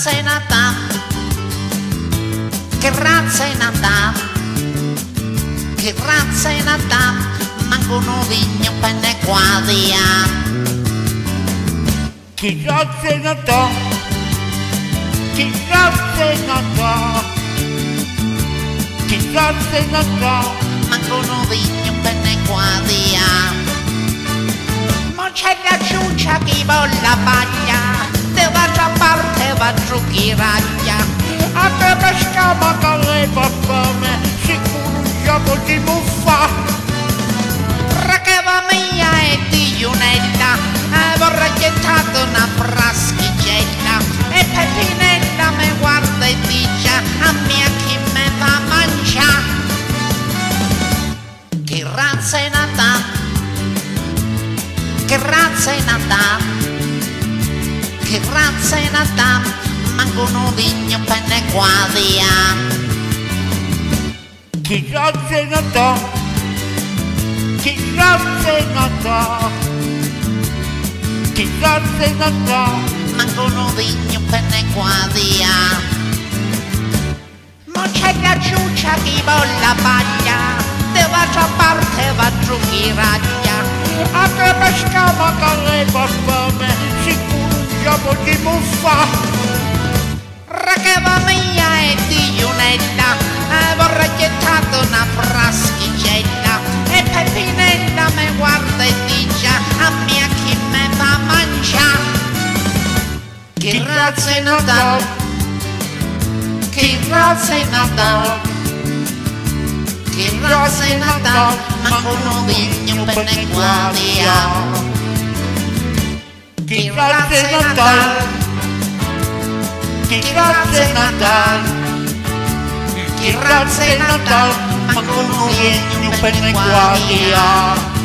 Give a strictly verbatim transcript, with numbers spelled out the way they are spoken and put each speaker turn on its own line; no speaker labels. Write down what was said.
razza è nata, che razza è nata, che razza è nata, manco un vigno penne quadia.
Che razza è nata, che razza è nata, che razza è nata,
manco un vigno penne quadia. Ma c'è la ciuccia che vuole la paglia, te va già a parte, va giù chi raglia.
a te pescava che leva fame, sicuro un gioco di muffa.
Racava mia e di Giunella, eh, vorrei gettato una fraschicella, e Pepinella mi guarda e dice a mia chi me fa mangiare. Che razza è nata, che razza è nata, che razza è nata, manco un vigno penne quadia.
Che razza è nata, che razza è nata, che razza è nata,
manco un vigno penne quadia. Ma c'è la ciuccia che vuole la paglia, te va già a parte, va giù chi raglia.
a te pescava che leva fame, sicuro un gioco di muffa.
Racava mia e di Giunella, eh, vorrei gettato una fraschicella, e Pepinella mi guarda e dice a mia chi me fa mangiare. Che razza è nata, che razza è nata, che razza è nata, manco un vigno penne quadia.
Che razza è nata, che razza è nata, che razza è nata, manco un vigno penne quadia.